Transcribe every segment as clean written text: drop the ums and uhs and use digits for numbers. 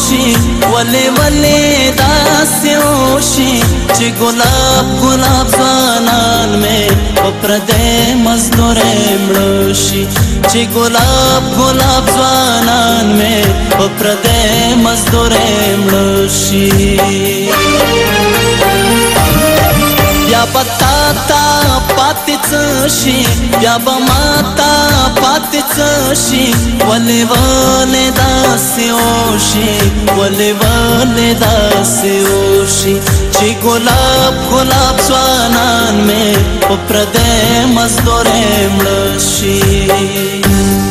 وشي ولې ولې داسې وشي چې ګلاب ګلاب ځوانان مې په پردی مزدورۍ مړه شي چې ګلاب ګلاب ځوانان مې په پردی مزدورۍ مړه شي بیا به تا ته پاتې څه شي بیا به ما ته پاتې څه شي ولې ولې داسې وشي ولې ولې داسې وشي چې ګلاب ګلاب ځوانان مې په پردی مزدورۍ مړه شي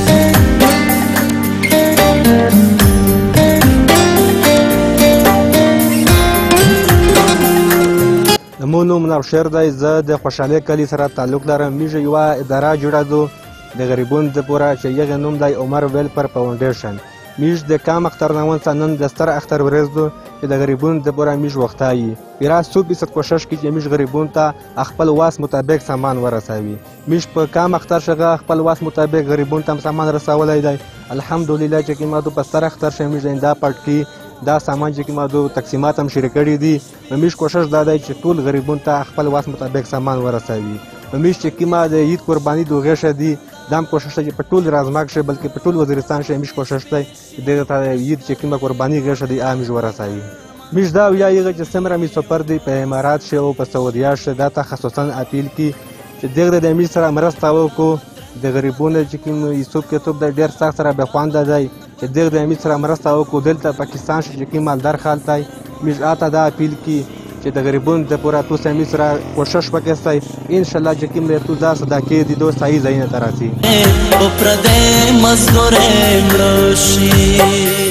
زموږ نوم نوشیر دی. زه د خوشحالۍ کلي سره تعلق لرم. موږ یوه اداره جوړه دو د غریبانو دپاره چې هغې نوم دی عمر ویلفیر فاونډیشن. موږ د کم اختر نه څخه نن د ستر اختر ورځ ده چې د غریبانو دپاره موږ وختایي پوره 100% کوشش کوي چې موږ غریبانو ته خپل واس مطابق سامان ورسوي. موږ په کم اختر څخه خپل واس مطابق غریبانو ته سامان رسولی دی. الحمدلله چې کومه په ستر اختر شه موږ دا پټکي دا سامان چې کومه دو تقسیمات هم شروع کړي دي. موږ کوشش دا دی چې ټول غریبانو ته خپل واس مطابق سامان ورسوي. موږ چې کومه د عید قرباني د غیشه دي دا هم کوشش دی چې په ټول رازماک شه بلکې په ټول وزیرستان شه موږ کوشش دی چې دغه ته عید چې کومه قرباني غیشه دی موږ ورسوي. موږ دا ویایو چې څومره مې سفر دی په امارات شه او په سعودیه شه دا ته خصوصا اپیل کی چې دغه د موږ سره مرسته وکړو. د غریبانو چې کوم یوسف کتاب دی ډېر سخت سره بخوانده دی چې دغه د موږ سره مرسته وکړو. دلته پاکستان شه چې کوم مالدار خلک دی موږ اته دا اپیل کی چې د غریبانو دپاره تاسو موږ سره کوشش وکړئ انشاءالله چې کوم دی تاسو دا صدقې دي دو صحیح ځایونه ته راسي. په پردی مزدورۍ مړه شي